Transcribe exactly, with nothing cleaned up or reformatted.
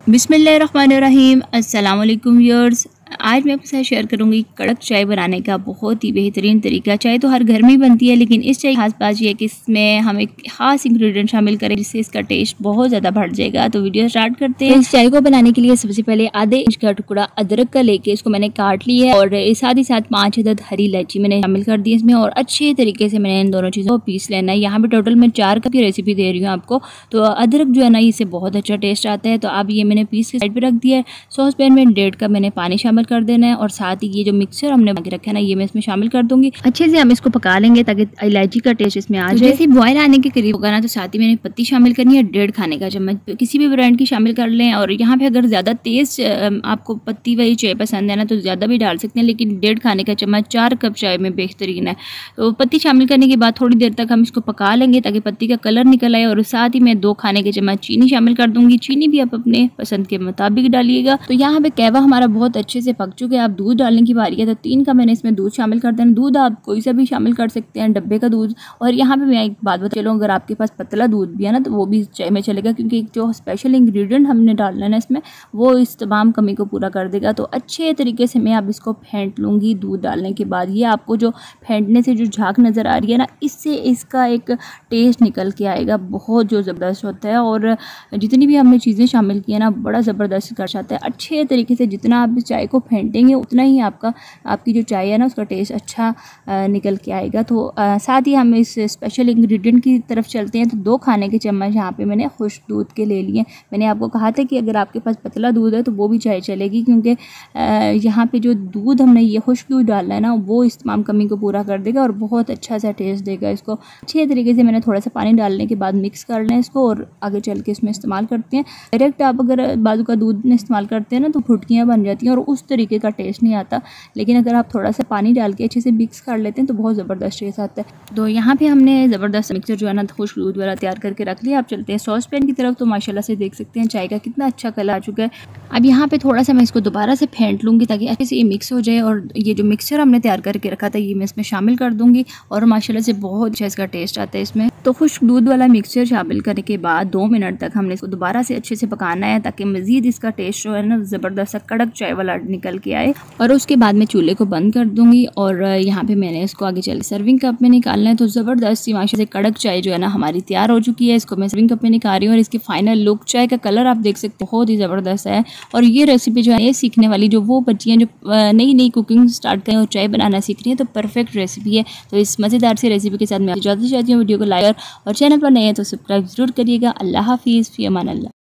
बिस्मिल्लाहिर्रहमानिर्रहीम। अस्सलाम वालेकुम व्यूअर्स। आज मैं आपके साथ शेयर करूंगी कड़क चाय बनाने का बहुत ही बेहतरीन तरीका। चाय तो हर घर में ही बनती है, लेकिन इस चाय की खास बात यह है कि इसमें हम एक खास इंग्रेडिएंट शामिल करें जिससे इसका टेस्ट बहुत ज़्यादा बढ़ जाएगा। तो वीडियो स्टार्ट करते हैं। तो इस चाय को बनाने के लिए सबसे पहले आधे इंच का टुकड़ा अदरक का लेके इसको मैंने काट लिया है और साथ ही साथ पाँच अदद हरी इलायची मैंने शामिल कर दी इसमें और अच्छे तरीके से मैंने इन दोनों चीज़ों को पीस लेना है। यहाँ पे टोटल मैं चार कप की रेसिपी दे रही हूँ आपको। तो अदरक जो है ना, इससे बहुत अच्छा टेस्ट आता है। तो अब ये मैंने पीस के साइड पर रख दिया है। सॉस पैन में डेढ़ कप मैंने पानी शामिल कर देना है और साथ ही ये जो मिक्सर हमने बाकी रखा है ना, ये मैं इसमें शामिल कर दूंगी। अच्छे से हम इसको पका लेंगे ताकि इलायची का टेस्ट इसमें आ जाए। जैसे बॉयल आने के करीब होगा ना, तो साथ ही मैंने पत्ती शामिल करनी है, डेढ़ खाने का चम्मच किसी भी ब्रांड की शामिल कर लें। और यहाँ पे अगर ज़्यादा तेज आपको पत्ती वाली चाय पसंद है ना, तो ज़्यादा भी डाल सकते हैं, लेकिन डेढ़ खाने का चम्मच चार कप चाय में बेहतरीन है। तो पत्ती शामिल करने के बाद थोड़ी देर तक हम इसको पका लेंगे ताकि पत्ती का कलर निकल आए। और साथ ही मैं दो खाने के चम्मच चीनी शामिल कर दूंगी। चीनी भी आप अपने पसंद के मुताबिक डालिएगा। तो यहाँ पे कहवा हमारा बहुत अच्छे से पक चुके हैं। आप दूध डालने की बारी है, तो तीन का मैंने इसमें दूध शामिल कर देना। दूध आप कोई सा भी शामिल कर सकते हैं, डब्बे का दूध। और यहाँ पे मैं एक बात बता चलूँ, अगर आपके पास पतला दूध भी है ना, तो वो भी चाय में चलेगा, क्योंकि जो स्पेशल इंग्रेडिएंट हमने डालना है ना इसमें, वो इस तमाम कमी को पूरा कर देगा। तो अच्छे तरीके से मैं अब इसको फेंट लूँगी दूध डालने के बाद। ये आपको जो फेंटने से जो झाग नज़र आ रही है ना, इससे इसका एक टेस्ट निकल के आएगा, बहुत जो ज़बरदस्त होता है। और जितनी भी हमने चीज़ें शामिल की है ना, बड़ा ज़बरदस्त कर जाता है। अच्छे तरीके से जितना आप चाय को फेंटेंगे उतना ही आपका आपकी जो चाय है ना, उसका टेस्ट अच्छा आ, निकल के आएगा। तो आ, साथ ही हम इस स्पेशल इंग्रेडिएंट की तरफ चलते हैं। तो दो खाने के चम्मच यहाँ पे मैंने खुश्क दूध के ले लिए। मैंने आपको कहा था कि अगर आपके पास पतला दूध है तो वो भी चाय चलेगी, क्योंकि यहाँ पे जो दूध हमने ये खुश्क दूध डालना है ना, वो इस तमाम कमी को पूरा कर देगा और बहुत अच्छा सा टेस्ट देगा इसको। अच्छे तरीके से मैंने थोड़ा सा पानी डालने के बाद मिक्स कर लें इसको और आगे चल के इसमें इस्तेमाल करते हैं। डायरेक्ट आप अगर बाजू का दूध में इस्तेमाल करते हैं ना, तो फुटकियाँ बन जाती हैं और उस तरीके का टेस्ट नहीं आता। लेकिन अगर आप थोड़ा सा पानी डाल के अच्छे से मिक्स कर लेते हैं तो बहुत ज़बरदस्त टेस्ट आता है। तो यहाँ पे हमने ज़बरदस्त मिक्सर जो है ना, खुश्क दूध वाला तैयार करके रख लिया। अब चलते हैं सॉस पैन की तरफ। तो माशाल्लाह से देख सकते हैं चाय का कितना अच्छा कलर आ चुका है। अब यहाँ पे थोड़ा सा मैं इसको दोबारा से फेंट लूँगी ताकि अच्छे से ये मिक्स हो जाए। और ये जो मिक्सर हमने तैयार करके रखा था, ये मैं इसमें शामिल कर दूँगी और माशाल्लाह से बहुत अच्छा इसका टेस्ट आता है इसमें। तो खुश्क दूध वाला मिक्सचर शामिल करने के बाद दो मिनट तक हमने इसको दोबारा से अच्छे से पकाना है ताकि मज़ीद इसका टेस्ट जो है ना, ज़बरदस्त कड़क चाय वाला निकल के आए। और उसके बाद मैं चूल्हे को बंद कर दूंगी और यहाँ पे मैंने इसको आगे चल सर्विंग कप में निकालना है। तो ज़बरदस्त सी माशा से कड़क चाय जो है ना हमारी तैयार हो चुकी है। इसको मैं सर्विंग कप में निकाल रही हूँ और इसकी फाइनल लुक, चाय का कलर आप देख सकते हैं, बहुत ही ज़बरदस्त है। और ये रेसिपी जो है, ये सीखने वाली जो वो बच्चियाँ जो नई नई कुकिंग स्टार्ट करें और चाय बनाना सीख रही हैं, तो परफेक्ट रेसिपी है। तो इस मज़ेदार सी रेसिपी के साथ मैं इजाज़त चाहती हूँ। वीडियो को लाइक और चैनल पर नए हैं तो सब्सक्राइब जरूर करिएगा। अल्लाह हाफिज़, फ़ी अमान अल्लाह।